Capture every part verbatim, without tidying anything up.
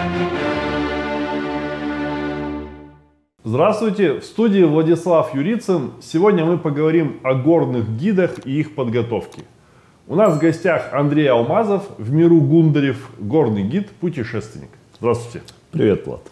Здравствуйте, в студии Владислав Юрицын. Сегодня мы поговорим о горных гидах и их подготовке. У нас в гостях Андрей Алмазов, в миру Гундарев, горный гид, путешественник. Здравствуйте. Привет, Влад.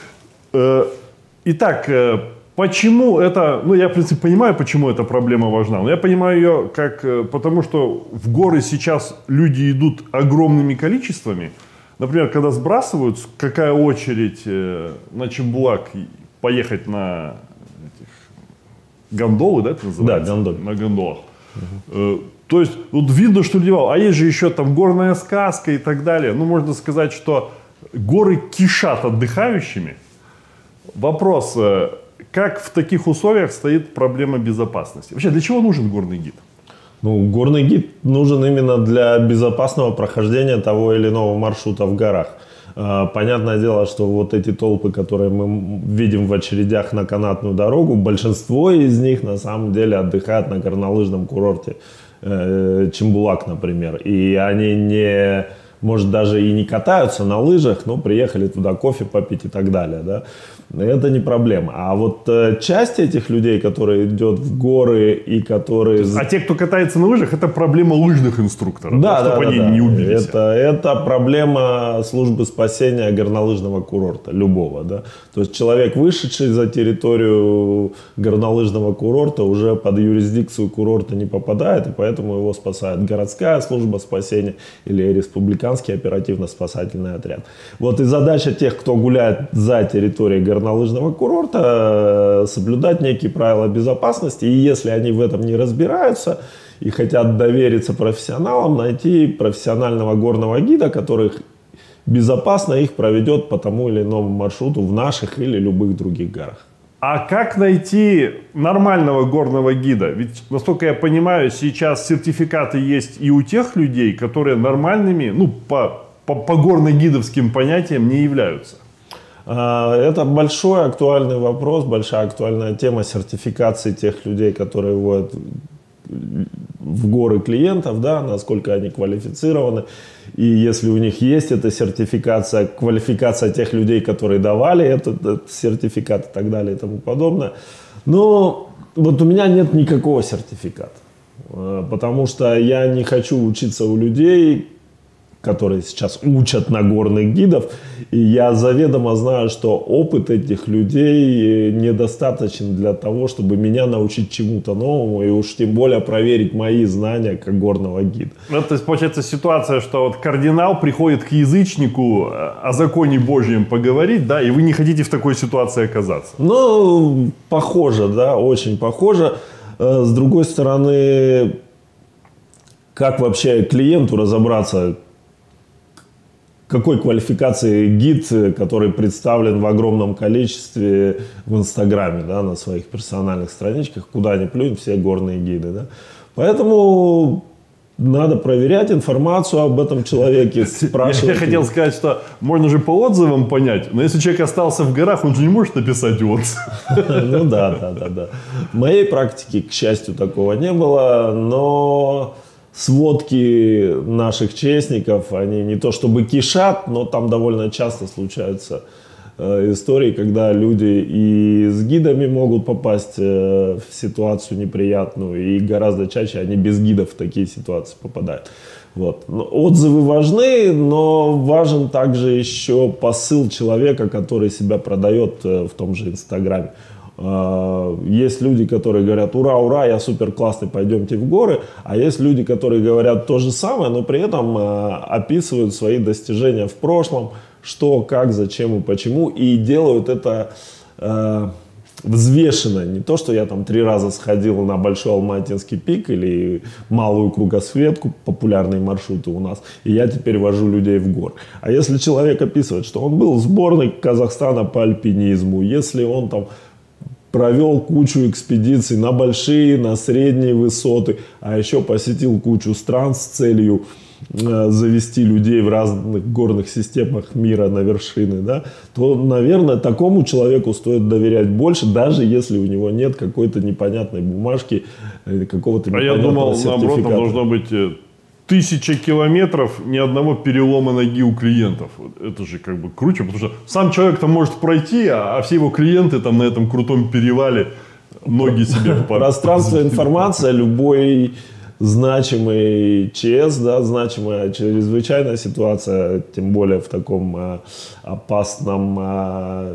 Итак, почему это, ну я в принципе понимаю, почему эта проблема важна, но я понимаю ее как, потому что в горы сейчас люди идут огромными количествами. Например, когда сбрасывают, какая очередь на Чембулак поехать на этих, гондолы, да, это называется? Да, гондолы. На гондолах. Угу. То есть, вот видно, что люди, а есть же еще там горная сказка и так далее. Ну, можно сказать, что горы кишат отдыхающими. Вопрос, как в таких условиях стоит проблема безопасности? Вообще, для чего нужен горный гид? Ну, горный гид нужен именно для безопасного прохождения того или иного маршрута в горах. Понятное дело, что вот эти толпы, которые мы видим в очередях на канатную дорогу, большинство из них на самом деле отдыхают на горнолыжном курорте Чембулак, например. И они не, может, даже и не катаются на лыжах, но приехали туда кофе попить и так далее, да. Это не проблема. А вот э, часть этих людей, которые идет в горы и которые... А те, кто катается на лыжах, это проблема лыжных инструкторов, да, да, чтобы да, они да. не убились. Это, это проблема службы спасения горнолыжного курорта, любого. Да? То есть человек, вышедший за территорию горнолыжного курорта, уже под юрисдикцию курорта не попадает, и поэтому его спасает городская служба спасения или республиканский оперативно-спасательный отряд. Вот и задача тех, кто гуляет за территорией горнолыжного горнолыжного курорта, соблюдать некие правила безопасности. И если они в этом не разбираются и хотят довериться профессионалам, найти профессионального горного гида, который безопасно их проведет по тому или иному маршруту в наших или любых других горах. А как найти нормального горного гида? Ведь, насколько я понимаю, сейчас сертификаты есть и у тех людей, которые нормальными, ну, по, по, по горно-гидовским понятиям не являются. Это большой актуальный вопрос, большая актуальная тема сертификации тех людей, которые вводят в горы клиентов, да, насколько они квалифицированы. И если у них есть эта сертификация, квалификация тех людей, которые давали этот, этот сертификат и так далее и тому подобное. Но вот у меня нет никакого сертификата, потому что я не хочу учиться у людей, которые сейчас учат на горных гидов, и я заведомо знаю, что опыт этих людей недостаточен для того, чтобы меня научить чему-то новому, и уж тем более проверить мои знания как горного гида. Ну, то есть получается ситуация, что вот кардинал приходит к язычнику о законе Божьем поговорить, да, и вы не хотите в такой ситуации оказаться. Ну, похоже, да, очень похоже. С другой стороны, как вообще клиенту разобраться, какой квалификации гид, который представлен в огромном количестве в Инстаграме, да, на своих персональных страничках, куда ни плюнь, все горные гиды. Да. Поэтому надо проверять информацию об этом человеке, спрашивать. Я, я хотел сказать, что можно же по отзывам понять, но если человек остался в горах, он же не может написать отзыв. Ну да, да, да, да. В моей практике, к счастью, такого не было, но... Сводки наших честников, они не то чтобы кишат, но там довольно часто случаются э, истории, когда люди и с гидами могут попасть э, в ситуацию неприятную, и гораздо чаще они без гидов в такие ситуации попадают. Вот. Отзывы важны, но важен также еще посыл человека, который себя продает э, в том же Инстаграме. Есть люди, которые говорят: ура, ура, я супер классный, пойдемте в горы. А есть люди, которые говорят то же самое, но при этом описывают свои достижения в прошлом, что, как, зачем и почему. И делают это э, взвешенно. Не то, что я там три раза сходил на Большой Алматинский пик или Малую Кругосветку, популярные маршруты у нас, и я теперь вожу людей в горы. А если человек описывает, что он был в сборной Казахстана по альпинизму, если он там провел кучу экспедиций на большие, на средние высоты, а еще посетил кучу стран с целью э, завести людей в разных горных системах мира на вершины, да, то, наверное, такому человеку стоит доверять больше, даже если у него нет какой-то непонятной бумажки, какого-то непонятного сертификата. А я думал, наоборот, там должно быть тысяча километров, ни одного перелома ноги у клиентов. Это же как бы круче, потому что сам человек там может пройти, а, а все его клиенты там на этом крутом перевале ноги себе в Пространство, информация, любой значимый ЧС, да, значимая чрезвычайная ситуация, тем более в таком а, опасном а,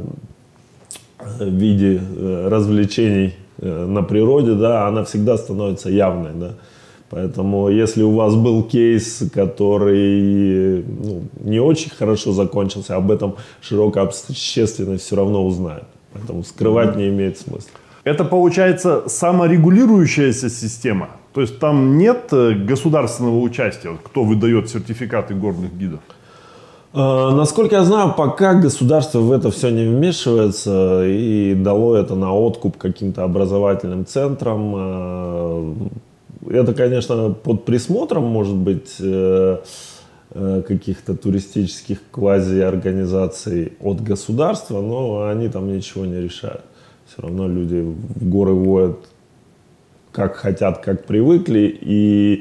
виде а, развлечений а, на природе, да, она всегда становится явной, да. Поэтому, если у вас был кейс, который ну, не очень хорошо закончился, об этом широкая общественность все равно узнает. Поэтому скрывать не имеет смысла. Это, получается, саморегулирующаяся система? То есть там нет государственного участия, кто выдает сертификаты горных гидов? Э, насколько я знаю, пока государство в это все не вмешивается и дало это на откуп каким-то образовательным центрам. Э, это, конечно, под присмотром, может быть, э, э, каких-то туристических квази-организаций от государства, но они там ничего не решают. Все равно люди в горы водят как хотят, как привыкли, и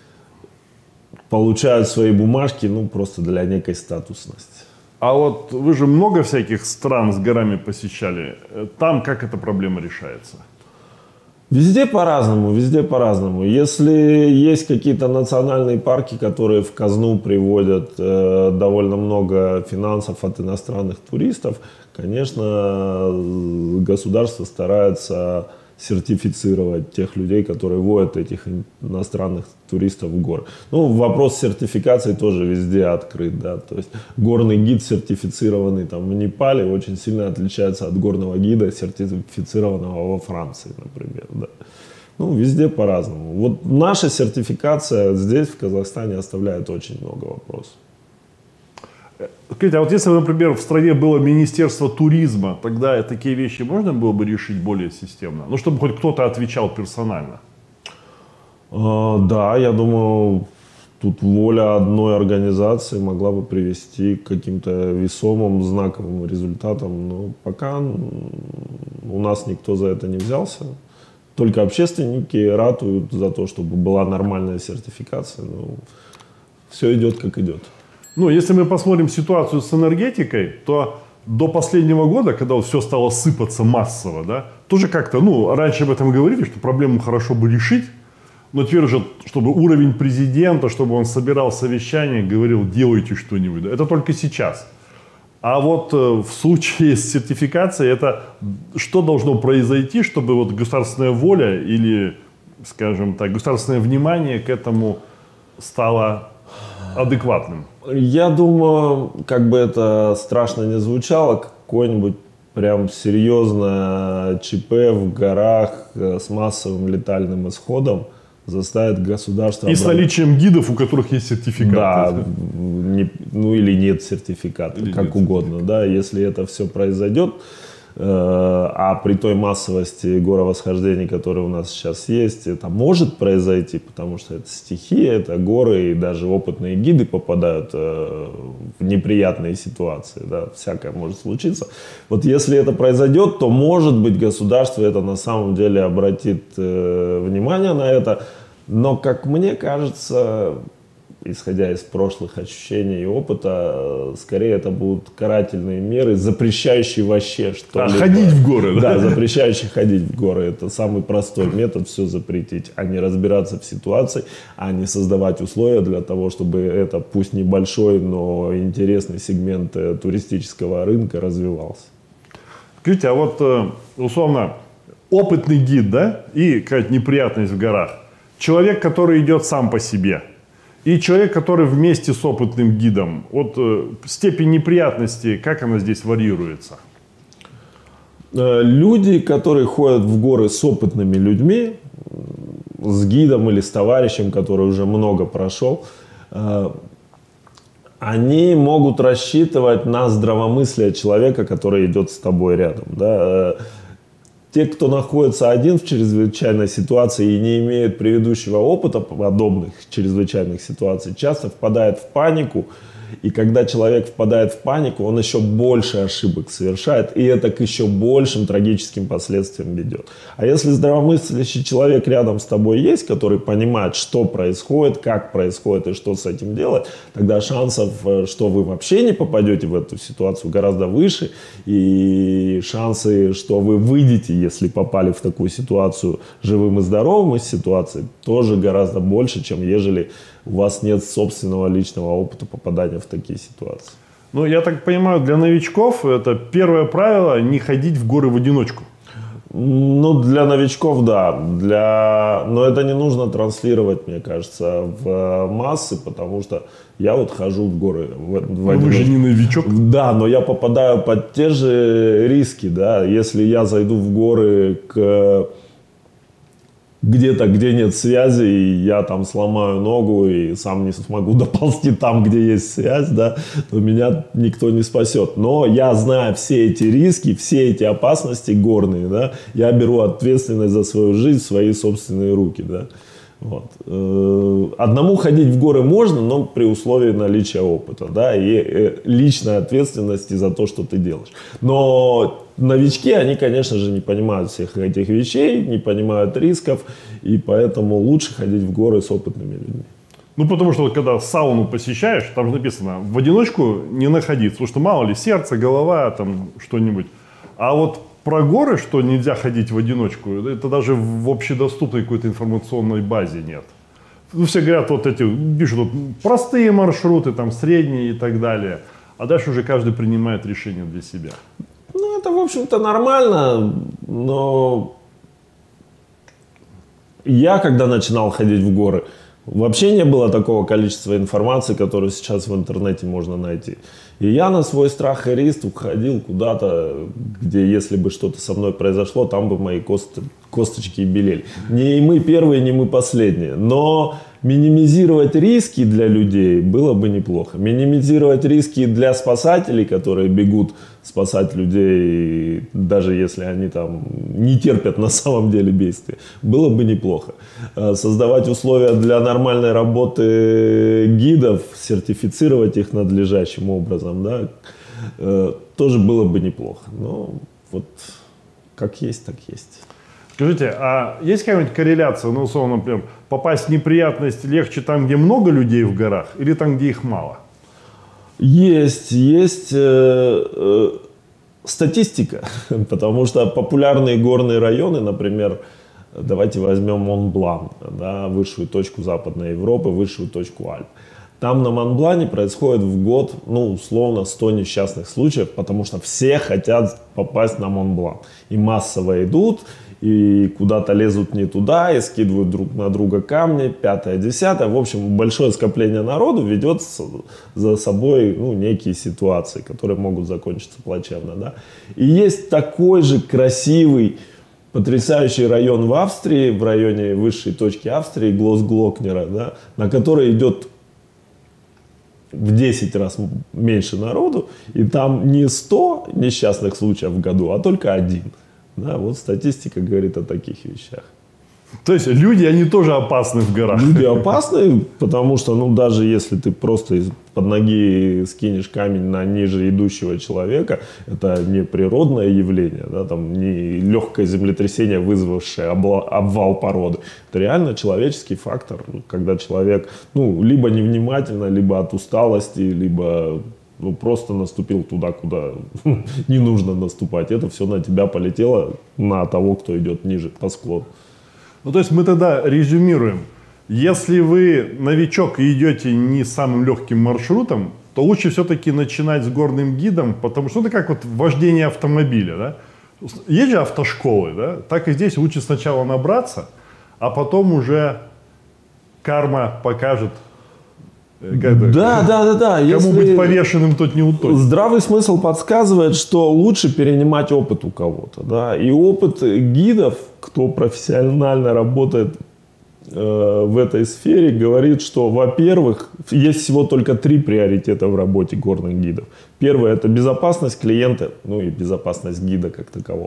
получают свои бумажки, ну, просто для некой статусности. А вот вы же много всяких стран с горами посещали. Там как эта проблема решается? Везде по-разному, везде по-разному. Если есть какие-то национальные парки, которые в казну приводят э, довольно много финансов от иностранных туристов, конечно, государство старается сертифицировать тех людей, которые водят этих иностранных туристов в горы. Ну, вопрос сертификации тоже везде открыт, да, то есть горный гид, сертифицированный там в Непале, очень сильно отличается от горного гида, сертифицированного во Франции, например, да. Ну, везде по-разному. Вот наша сертификация здесь, в Казахстане, оставляет очень много вопросов. Скажите, а вот если, например, в стране было Министерство туризма, тогда такие вещи можно было бы решить более системно? Ну, чтобы хоть кто-то отвечал персонально. А, да, я думаю, тут воля одной организации могла бы привести к каким-то весомым, знаковым результатам. Но пока у нас никто за это не взялся. Только общественники ратуют за то, чтобы была нормальная сертификация. Но все идет, как идет. Ну, если мы посмотрим ситуацию с энергетикой, то до последнего года, когда вот все стало сыпаться массово, да, тоже как-то, ну, раньше об этом говорили, что проблему хорошо бы решить, но теперь же, чтобы уровень президента, чтобы он собирал совещания, говорил, делайте что-нибудь, да, это только сейчас. А вот э, в случае с сертификацией, это что должно произойти, чтобы вот государственная воля или, скажем так, государственное внимание к этому стало адекватным? Я думаю, как бы это страшно не звучало, какое-нибудь прям серьезное ЧП в горах с массовым летальным исходом заставит государство... И обращаться. С наличием гидов, у которых есть сертификат. Да, не, ну или нет сертификата, или как нет угодно. Сертификата. Да, если это все произойдет, э, а при той массовости горовосхождений, которые у нас сейчас есть, это может произойти, потому что это стихия, это горы, и даже опытные гиды попадают э, в неприятные ситуации. Да, всякое может случиться. Вот если это произойдет, то, может быть, государство это на самом деле обратит э, внимание на это. Но, как мне кажется, исходя из прошлых ощущений и опыта, скорее это будут карательные меры, запрещающие вообще что-либо. А, ходить в горы, да? Да, запрещающие ходить в горы. Это самый простой метод все запретить, а не разбираться в ситуации, а не создавать условия для того, чтобы это, пусть небольшой, но интересный сегмент туристического рынка развивался. Скажите, а вот условно опытный гид, да, и какая-то неприятность в горах. Человек, который идет сам по себе, и человек, который вместе с опытным гидом. Вот э, степень неприятности, как она здесь варьируется? Люди, которые ходят в горы с опытными людьми, с гидом или с товарищем, который уже много прошел, э, они могут рассчитывать на здравомыслие человека, который идет с тобой рядом. Да? Те, кто находится один в чрезвычайной ситуации и не имеет предыдущего опыта подобных чрезвычайных ситуаций, часто впадают в панику И когда человек впадает в панику, он еще больше ошибок совершает, и это к еще большим трагическим последствиям ведет. А если здравомыслящий человек рядом с тобой есть, который понимает, что происходит, как происходит и что с этим делать, тогда шансов, что вы вообще не попадете в эту ситуацию, гораздо выше. И шансы, что вы выйдете, если попали в такую ситуацию, живым и здоровым из ситуации, тоже гораздо больше, чем ежели у вас нет собственного личного опыта попадания в такие ситуации. Ну, я так понимаю, для новичков это первое правило — не ходить в горы в одиночку. Ну, для новичков, да. Для... Но это не нужно транслировать, мне кажется, в массы, потому что я вот хожу в горы в, в одиночку. Вы же не новичок. Да, но я попадаю под те же риски, да. Если я зайду в горы к... где-то, где нет связи, и я там сломаю ногу и сам не смогу доползти там, где есть связь, да, то меня никто не спасет. Но я знаю все эти риски, все эти опасности горные, да, я беру ответственность за свою жизнь в свои собственные руки, да. Вот. Одному ходить в горы можно, но при условии наличия опыта, да, и личной ответственности за то, что ты делаешь. Но новички, они, конечно же, не понимают всех этих вещей, не понимают рисков, и поэтому лучше ходить в горы с опытными людьми. Ну, потому что вот, когда сауну посещаешь, там же написано, в одиночку не находиться, потому что мало ли, сердце, голова, там что-нибудь. А вот про горы, что нельзя ходить в одиночку, это даже в общедоступной какой-то информационной базе нет. Ну, все говорят, вот эти, пишут, вот, простые маршруты, там, средние и так далее. А дальше уже каждый принимает решение для себя. Ну, это, в общем-то, нормально, но я, когда начинал ходить в горы, вообще не было такого количества информации, которую сейчас в интернете можно найти. И я на свой страх и риск уходил куда-то, где, если бы что-то со мной произошло, там бы мои косты, косточки и белели. Не мы первые, не мы последние. Но минимизировать риски для людей было бы неплохо. Минимизировать риски для спасателей, которые бегут спасать людей, даже если они там не терпят на самом деле бедствия, было бы неплохо. Создавать условия для нормальной работы гидов, сертифицировать их надлежащим образом, да, тоже было бы неплохо. Но вот как есть, так есть. Скажите, а есть какая-нибудь корреляция, ну, условно, например, попасть в неприятность легче там, где много людей в горах, или там, где их мало? Есть, есть э, э, статистика, потому что популярные горные районы, например, давайте возьмем Монблан, да, высшую точку Западной Европы, высшую точку Альп. Там на Монблане происходит в год, ну, условно, сто несчастных случаев, потому что все хотят попасть на Монблан. И массово идут, и куда-то лезут не туда, и скидывают друг на друга камни, пятое, десятое. В общем, большое скопление народу ведет за собой, ну, некие ситуации, которые могут закончиться плачевно, да. И есть такой же красивый, потрясающий район в Австрии, в районе высшей точки Австрии, Глосглокнера, да, на который идет в десять раз меньше народу, и там не сто несчастных случаев в году, а только один. Да, вот статистика говорит о таких вещах. То есть люди, они тоже опасны в горах? Люди опасны, потому что, ну, даже если ты просто из-под ноги скинешь камень на ниже идущего человека, это не природное явление, да, там, не легкое землетрясение, вызвавшее обвал породы. Это реально человеческий фактор, когда человек, ну, либо невнимательно, либо от усталости, либо... Ну, просто наступил туда, куда не нужно наступать. Это все на тебя полетело, на того, кто идет ниже по склону. Ну, то есть мы тогда резюмируем. Если вы новичок и идете не самым легким маршрутом, то лучше все-таки начинать с горным гидом, потому что это как вот вождение автомобиля. Да? Есть же автошколы, да? Так и здесь лучше сначала набраться, а потом уже карма покажет. Как да, да, да, да. Кому Если быть повешенным, тот не утонет. Здравый смысл подсказывает, что лучше перенимать опыт у кого-то. Да? И опыт гидов, кто профессионально работает э, в этой сфере, говорит, что, во-первых, есть всего только три приоритета в работе горных гидов. Первое – это безопасность клиента, ну и безопасность гида как такового.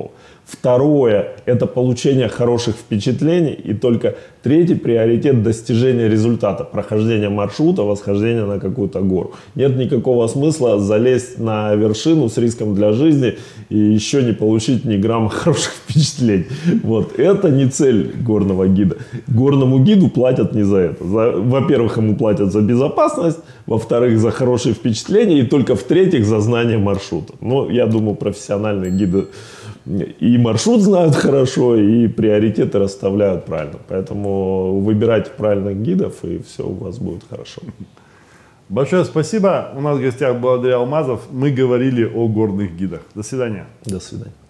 Второе – это получение хороших впечатлений. И только третий приоритет – достижение результата, прохождение маршрута, восхождение на какую-то гору. Нет никакого смысла залезть на вершину с риском для жизни и еще не получить ни грамма хороших впечатлений. Вот. Это не цель горного гида. Горному гиду платят не за это. За, во-первых, ему платят за безопасность, во-вторых, за хорошие впечатления и только в-третьих, за знание маршрута. Но я думаю, профессиональные гиды и маршрут знают хорошо, и приоритеты расставляют правильно. Поэтому выбирайте правильных гидов, и все у вас будет хорошо. Большое спасибо. У нас в гостях был Андрей Алмазов. Мы говорили о горных гидах. До свидания. До свидания.